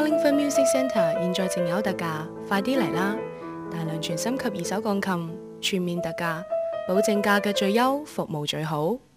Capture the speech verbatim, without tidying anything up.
Carlingford Music Centre 現在正有特價，快啲嚟啦！大量全新及二手鋼琴全面特價，保證價格最優，服務最好。